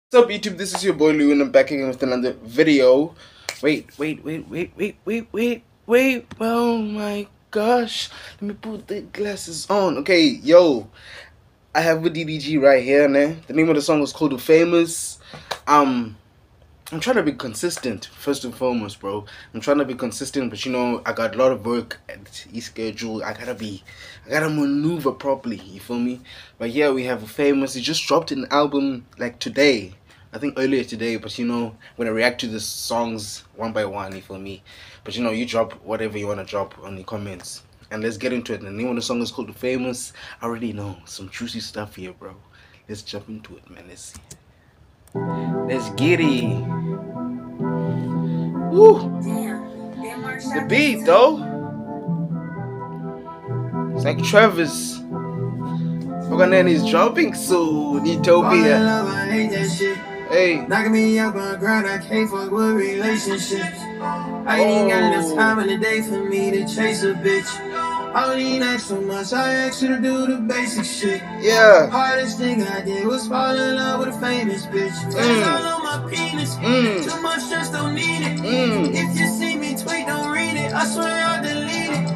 What's up, YouTube? This is your boy Lou, and I'm back again with another video. Wait. Oh my gosh. Let me put the glasses on. Okay, yo. I have a DDG right here, man. The name of the song is called Famous. I'm trying to be consistent, first and foremost, bro. I'm trying to be consistent, but you know, I got a lot of work at each schedule. I gotta maneuver properly, you feel me? But yeah, we have a Famous. He just dropped an album like today. I think earlier today, but you know, I'm gonna react to the songs one by one, you feel me? But you know, you drop whatever you wanna drop on the comments. And let's get into it. The name of the song is called Famous. I already know some juicy stuff here, bro. Let's jump into it, man. Let's see. Let's get it. Woo! The beat, though. It's like Travis. Is dropping soon. Utopia. Hey. Knocking me up on the ground. I can't fuck with relationships. I ain't even got enough time in the day for me to chase a bitch. I don't even ask so much. I asked you to do the basic shit. Yeah. Hardest thing I did was fall in love with a famous bitch. Fans all on my penis. Too much stress, don't need it. If you see me tweet, don't read it. I swear I'll delete it.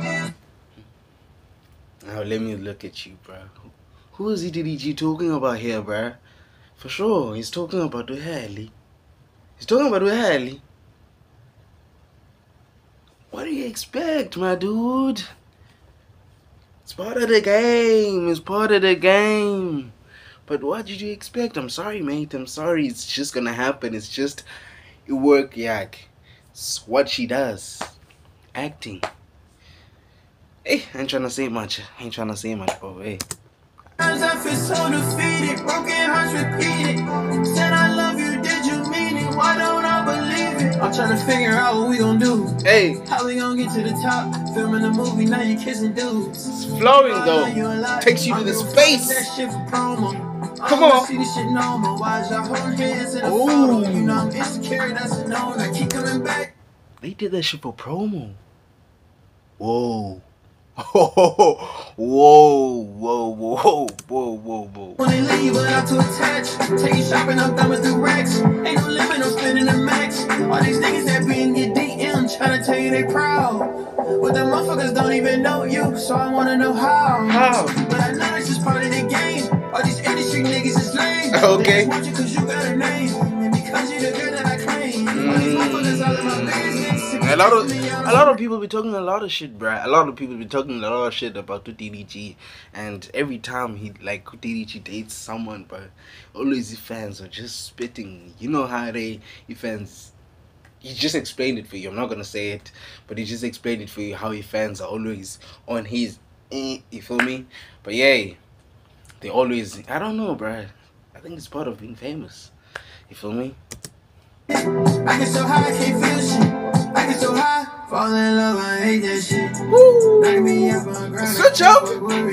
Now let me look at you, bro. Who is DDG talking about here, bro? For sure, he's talking about the Harley. He's talking about the Harley. What do you expect, my dude? It's part of the game. It's part of the game. But what did you expect? I'm sorry, mate. I'm sorry. It's just gonna happen. It's just work, yak. It's what she does. Acting. Hey, I ain't trying to say much. Bro. Hey. I feel so defeated. Broken hearts repeated. Said I love you. Did you mean it? Why don't I believe it? I'm trying to figure out what we gonna do. Hey, how we gonna get to the top? Filming a movie, now you kissing dudes. It's flowing though. Takes you to the space. That shit for promo. Come on. See this shit normal. Why is y'all holding hands in a photo? You know I'm insecure, that's a no. I keep coming back. They did that shit for promo. Whoa. Whoa. When they leave, but I'm too attached. Take you shopping, I'm done with the racks. Ain't no limit, I'm spending the max. All these niggas that be in your DM trying to tell you they proud. But the motherfuckers don't even know you, so I wanna know how. But I know that's just part of the game. All these industry niggas is lame. Okay. They just want you cause you got a name. And because you the girl that I claim. All these motherfuckers all in my business. A lot of people be talking a lot of shit, bruh. A lot of people be talking a lot of shit about DDG, and every time DDG dates someone, bruh, always the fans are just spitting. You know how the fans. He just explained it for you. I'm not gonna say it, but he just explained it for you how his fans are always on his. You feel me? But yeah, they always. I don't know, bruh. I think it's part of being famous. You feel me? I get so high, I can't feel shit. I get so high, fall in love, I hate that shit. Woo! Me up on ground, switch up!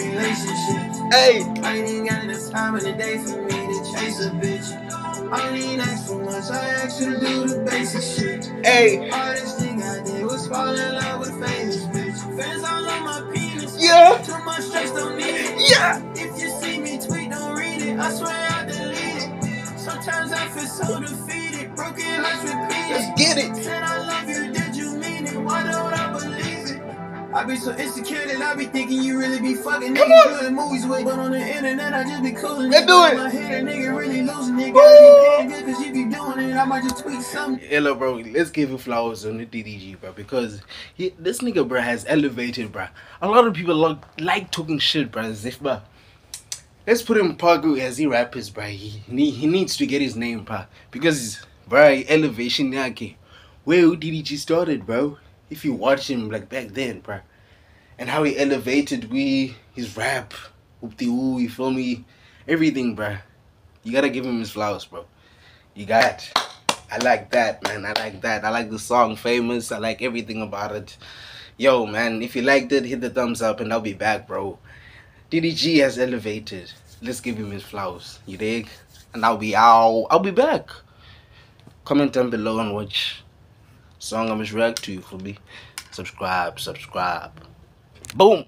Hey! I ain't even got enough time in the day for me to chase a bitch. I don't even ask for much, I asked you to do the basic shit. Hey! Hardest thing I did was fall in love with a famous bitch. Fans all on my penis. Yeah! Too much stress, don't need it. Yeah! If you see me tweet, don't read it. I swear I'll delete it. Sometimes I feel so defeated. Broken hearts repeated. Let's get it. Said I love you, did you mean it? Why don't I believe it? I be so insecure that I be thinking you really be fucking niggas doing movies with. But on the internet I just be cooling. Let's do it. My head, a nigga really losing it. Gotta be paying good cause you keep doing it. I might just tweet something. Hello, bro. Let's give him flowers on the DDG, bro, because this nigga, bro, has elevated, bro. A lot of people like talking shit, bro, as if, bro. Let's put him Pagu as he rappers, bro. He needs to get his name, bro, because, bro, elevation yake. Where DDG started, bro. If you watch him like back then, bro, and how he elevated his rap, you feel me? Everything, bro. You gotta give him his flowers, bro. You got. I like that, man. I like that. I like the song Famous. I like everything about it. Yo, man, if you liked it, hit the thumbs up and I'll be back, bro. DDG has elevated. Let's give him his flowers. You dig? And I'll be back. Comment down below on which song I must react to for me. Subscribe. Boom.